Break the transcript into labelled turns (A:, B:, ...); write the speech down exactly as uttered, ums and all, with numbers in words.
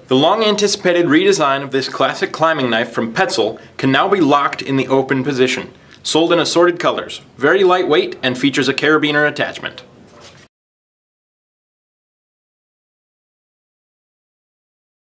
A: The long-anticipated redesign of this classic climbing knife from Petzl can now be locked in the open position. Sold in assorted colors, very lightweight, and features a carabiner attachment.